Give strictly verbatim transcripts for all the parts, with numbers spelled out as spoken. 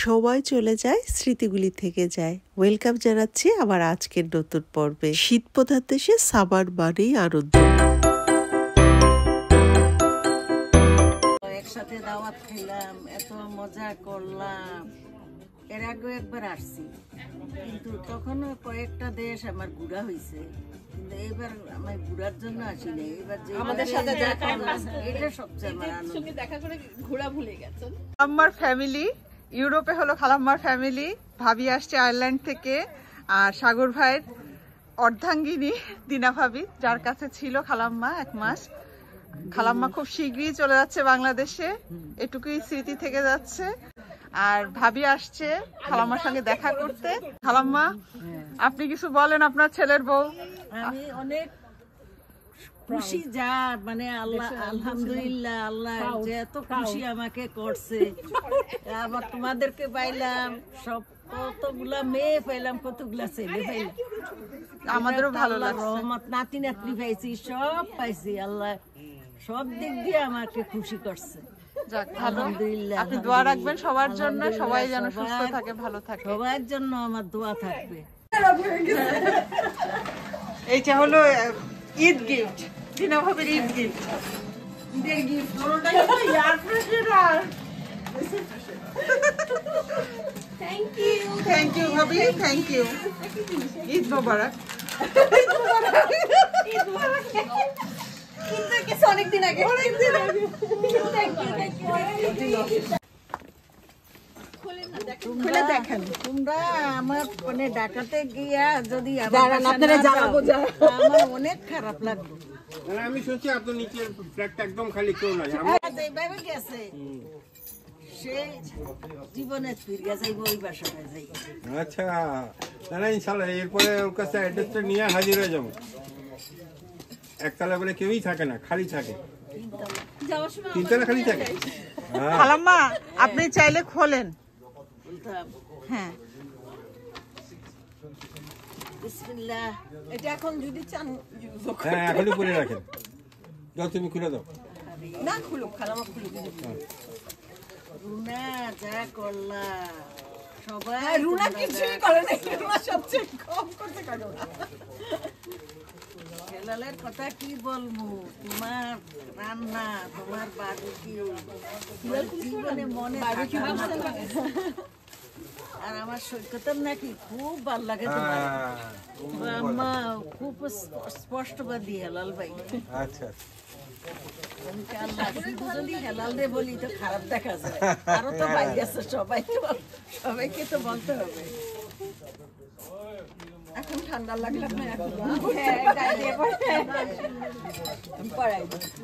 সময় চলে যায়, স্মৃতিগুলি থেকে যায়। ওয়েলকাম জানাচ্ছি আমার আজকের নতুন পর্বে। শীত প্রধান দেশে সামার মানেই আনন্দ। একসাথে দাওয়াত খেলাম, এত মজা করলাম। এর আগে একবার আসছি, কিন্তু তখনও কয়েকটা দেশ আমার ঘোরা হয়েছে, কিন্তু এইবার আমি ঘোরার জন্য আসি নাই। এবার যে আমাদের সাথে দেখা করলাম, এটা সবচেয়ে আমার আনন্দ। দেখা করে ঘোরা ভুলে গেছেন। আমার ফ্যামিলি ইউরোপে হলো, খালাম্মার ফ্যামিলি। ভাবি আসছে আয়ারল্যান্ড থেকে, আর সাগর ভাইয়ের অর্ধাঙ্গিনী দিনা ভাবি, যার কাছে ছিল খালাম্মা এক মাস। খালাম্মা খুব শীঘ্রই চলে যাচ্ছে বাংলাদেশে, এটুকুই স্মৃতি থেকে যাচ্ছে। আর ভাবি আসছে খালাম্মার সঙ্গে দেখা করতে। খালাম্মা, আপনি কিছু বলেন আপনার ছেলের বউ। আমি অনেক খুশি, যা মানে আল্লাহ, আলহামদুলিল্লাহ, আল্লাহ যে এত খুশি আমাকে করছে। আবার তোমাদেরকে পাইলাম, সব কতগুলা মেয়ে পাইলাম, কতগুলা ছেলে পাইলাম। আমাদেরও ভালো লাগছে। রহমত, নাতি নাতনি পাইছি, সব পাইছি। আল্লাহ সব দিক দিয়ে আমাকে খুশি করছে। যাক, ভালো। আলহামদুলিল্লাহ। আপনি দোয়া রাখবেন সবার জন্য, সবাই যেন সুস্থ থাকে, ভালো থাকে। সবার জন্য আমার দোয়া থাকবে। এইটা হলো ঈদ গিফট, দিনা ভাবির ঈদ গিফট। ঈদের gift thank you thank you ভাবি, থ্যাংক ইউ। ঈদ মোবারক। অনেকদিন আগে খুলে দেখেন তোমরা আমার মানে ঢাকাতে গিয়া যদি আমার অনেক খারাপ লাগলো। আমি শুনছি আপনার নিচের ফ্ল্যাটটা একদম খালি, কেউ নাই। এইভাবে গেছে, সে জীবনে ফিরে যাইব ওই বাসায় যাই। আচ্ছা, না না, ইনশাল্লাহ এরপরে ওর কাছে অ্যাড্রেসটা নিয়ে হাজির হয়ে যাবো। একতলা বলে কেউই থাকে না, খালি থাকে। তিনতলা খালি থাকে। খালাম্মা, আপনি চাইলে খোলেন। হ্যাঁ, বিসমিল্লাহ। এটা এখন যদি চান হ্যাঁ, এখনই করে রাখেন। যাও, তুমি খুলে দাও। না খুলুক, খালামা খুলুক। রুনা যা করলা, সবাই রুনা কিছুই করে নাই, রুনা সবচেয়ে কম করতে কারণ হেলালের কথা কি বলবো। তোমার রান্না, তোমার বারবিকিউ জীবনে মনে থাকে না। আর আমার সৈকতের নাকি খুব ভালো লাগে তোমার আম্মা, খুব স্পষ্টবাদী হেলাল ভাই। আচ্ছা, আল্লাহ, শুধু যদি হেলাল রে বলি তো খারাপ দেখা যায়। আরো তো ভাই আছে, সবাই তো, সবাইকে তো বলতে হবে। এখন ঠান্ডা লাগলে না, এখন হ্যাঁ গায়ে দিয়ে পড়াই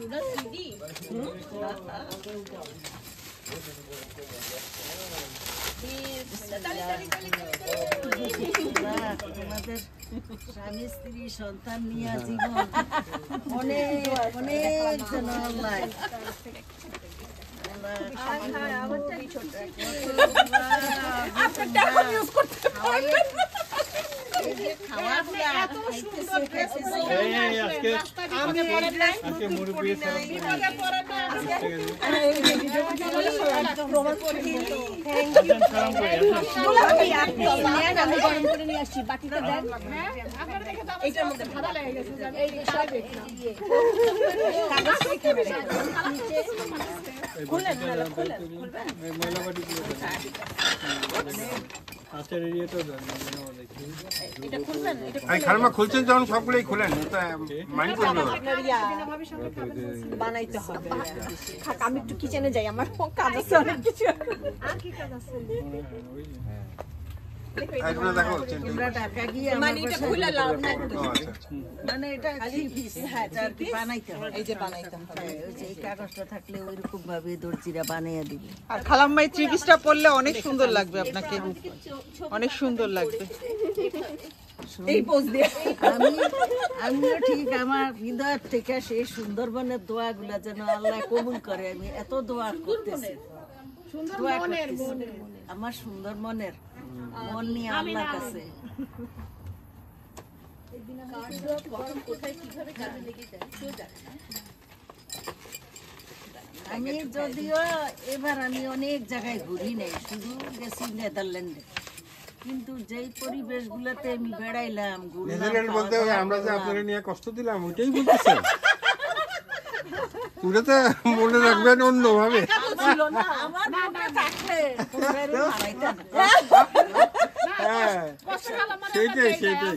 তোমাদের স্বামী স্ত্রী সন্তান নিয়ে জীবন অনেক অনেক যেন আল্লাহ খালাম্মা খুলছেন যখন সবগুলোই খুলেন, মাইন্ড করবেন। বানাইতে হবে। আমি একটু কিচেনে যাই, আমার কাজ আছে অনেক কিছু। আর কি কাজ আছে? তোমরা ঢাকা গিয়ে মানে এটা খুলে লাভ নাই, মানে এটা থ্রি পিস বানাইতে হবে। এই যে বানাইতে হবে, ওই যে এই কাগজটা থাকলে ওইরকম ভাবে দর্জিরা বানিয়ে দিবে। আর খালাম্মাই থ্রি পিসটা পরলে অনেক সুন্দর লাগবে আপনাকে, অনেক সুন্দর লাগবে এই পোজ দিয়ে। আমি আমিও ঠিক আমার হৃদয় থেকে সেই সুন্দরবনের দোয়া গুলা যেন আল্লাহ কবুল করে। আমি এত দোয়া করতেছি, দোয়া করতেছি আমার সুন্দর মনের মন নিয়ে আল্লাহর কাছে। কোথায় কিভাবে কাজে লেগে যায় কেউ জানে না। আমি যদিও এবার আমি অনেক জায়গায় ঘুরি নাই, শুধু গেছি নেদারল্যান্ডে, কিন্তু যেই পরিবেশগুলোতে আমি বেড়াইলাম, নেদারল্যান্ড বলতে আমরা যে আপনারা নিয়ে কষ্ট দিলাম ওইটাই বলতেছেন? ওটা তো মনে রাখবেন অন্যভাবে। আমার মনে থাকলে হ্যাঁ সেইটাই সেইটাই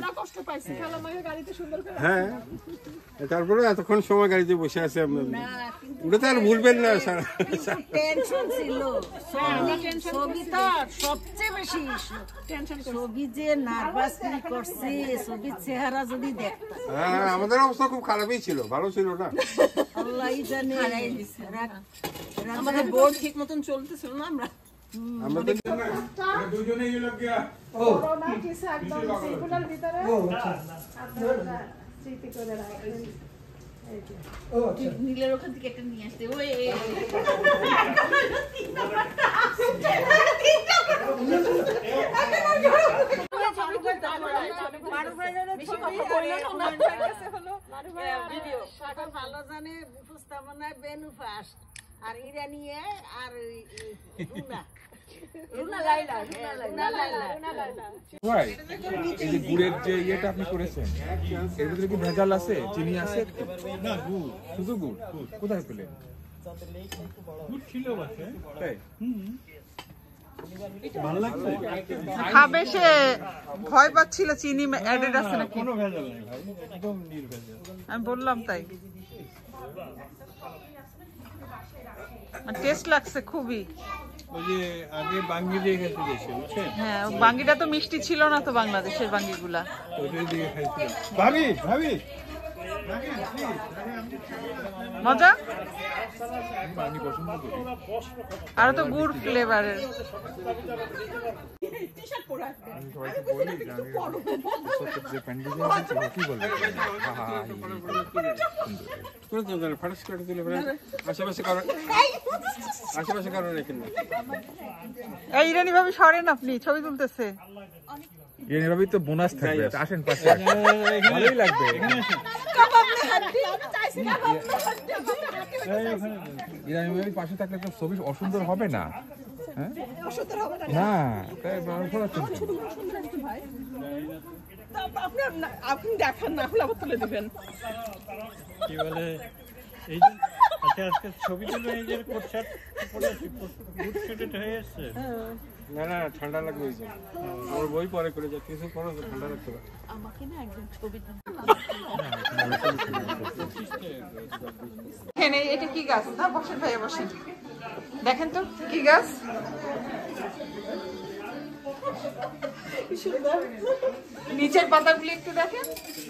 হ্যাঁ। তারপরে এতক্ষণ সময় গাড়িতে বসে আছে আপনার, ওটা তো আর ভুলবেন না। সারা টেনশন ছিল, ছবি তো সবচেয়ে বেশি টেনশন, ছবি যে নার্ভাস ফিল করছে, ছবির চেহারা যদি দেখতাম। হ্যাঁ আমাদের অবস্থা খুব খারাপই ছিল, ভালো ছিল না। আল্লাহই জানে, আমাদের বোর্ড ঠিক মতন চলতেছিল না, আমরা আমাদের নীলের ওখান থেকে একটা নিয়ে আসতে ওই ভালো জানে উপস্থাপনায় বেনু ফার্স্ট আর ইরানিয়ে আর এই যে গুড়ের যে ইয়েটা আপনি করেছেন এর ভিতরে কি ভেজাল আছে, চিনি আছে? না, গুড়, শুধু গুড়। কোথায় পেলেন? গুড় ছিল বাসে, তাই? ভালো লাগছে খাবে, সে ভয় পাচ্ছিল চিনি অ্যাডেড আছে নাকি। কোনো ভেজাল নেই ভাই, একদম নির্ভেজাল। আমি বললাম তাই, টেস্ট লাগছে খুবই। ওই যে আগে বাঙ্গি দিয়ে খেতে দিয়েছে, বুঝছেন? হ্যাঁ, বাঙ্গিটা তো মিষ্টি ছিল না তো, বাংলাদেশের বাঙ্গিগুলা। ওইটাই দিয়ে খাইছিলাম। ভাবি ভাবি মজা, আমি পছন্দ করি। আর তো গুড় ফ্লেভারের। আমি সবাইকে বলি যে আমি যে প্যান্ডেল আছে কি বলবো, ফাটাস করে দিলে আশেপাশে কারণ আশেপাশে কারণ রেখেন না। এই ইরানি ভাবি সরেন, আপনি ছবি তুলতেছে। এভাবেই তো বোনাস থাকবে, আসেন পাশে, ভালোই লাগবে। ইরানি ভাবি পাশে থাকলে তো ছবি অসুন্দর হবে না। হ্যাঁ না, তাই আপনি দেখান না, হলে আবার তুলে দেবেন। কি বলে এই যে আচ্ছা আজকে ছবি তুলে এই যে কোট শার্ট পরে আছি, বুট শার্ট হয়ে এসছে। না না ঠান্ডা লাগবে, ওই যে আমার বই পরে করে যা কিছু করো ঠান্ডা লাগতে পারে। এখানে এটা কি গাছ? না বসেন ভাইয়া, বসেন, দেখেন তো কি গাছ। নিচের পাতাগুলি একটু দেখেন,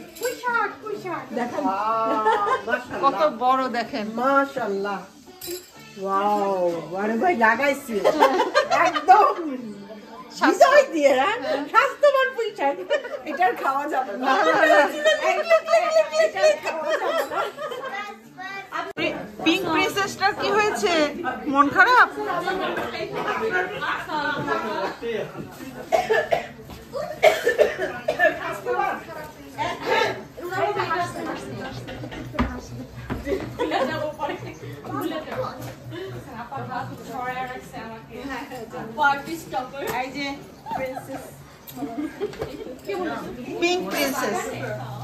কত বড় দেখেন। মাশাআল্লাহ, ওয়াও, বড় ভাই লাগাইছে একদম হৃদয় দিয়ে, স্বাস্থ্যবান পুঁইশাক। এটার খাওয়া যাবে না, পিঙ্ক প্রিন্সেসটার কি হয়েছে? মন খারাপ? Pink princess